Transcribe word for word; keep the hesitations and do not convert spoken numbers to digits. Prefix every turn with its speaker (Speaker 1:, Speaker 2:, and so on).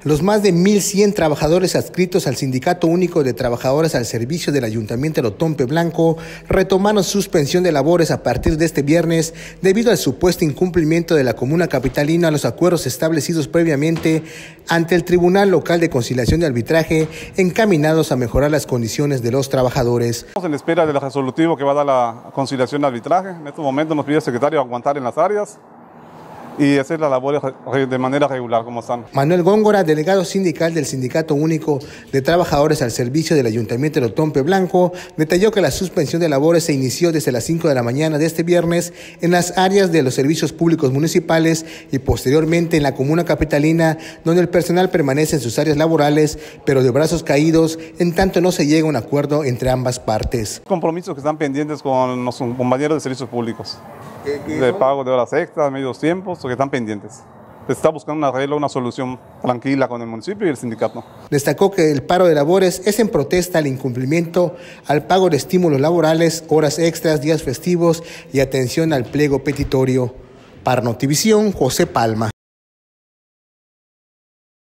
Speaker 1: Los más de mil cien trabajadores adscritos al Sindicato Único de Trabajadores al Servicio del Ayuntamiento de Otompe Blanco retomaron suspensión de labores a partir de este viernes debido al supuesto incumplimiento de la comuna capitalina a los acuerdos establecidos previamente ante el Tribunal Local de Conciliación y Arbitraje encaminados a mejorar las condiciones de los trabajadores.
Speaker 2: Estamos en espera del resolutivo que va a dar la conciliación y arbitraje. En este momento nos pide el secretario aguantar en las áreas y hacer las labores de manera regular como están.
Speaker 1: Manuel Góngora, delegado sindical del Sindicato Único de Trabajadores al Servicio del Ayuntamiento de Otompe Blanco, detalló que la suspensión de labores se inició desde las cinco de la mañana de este viernes en las áreas de los servicios públicos municipales y posteriormente en la comuna capitalina, donde el personal permanece en sus áreas laborales, pero de brazos caídos, en tanto no se llega a un acuerdo entre ambas partes.
Speaker 2: Compromisos que están pendientes con los compañeros de servicios públicos, de pago de horas extras, medios tiempos, que están pendientes. Se está buscando una arreglo, una solución tranquila con el municipio y el sindicato.
Speaker 1: Destacó que el paro de labores es en protesta al incumplimiento al pago de estímulos laborales, horas extras, días festivos y atención al pliego petitorio. Para Notivisión, José Palma.